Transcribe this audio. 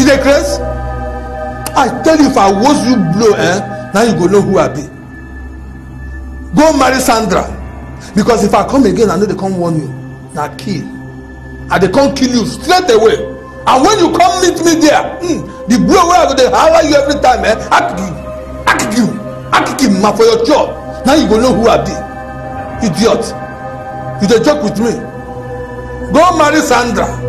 You dey craze? I tell you, if I was you blow, now you go know who I be. Go marry Sandra. Because if I come again, I know they come warn you. Now kill. And they come kill you straight away. And when you come meet me there, the blow where I go, they holler you every time, I kick you, ma for your job. Now you go know who I be. Idiot. You dey joke with me. Go marry Sandra.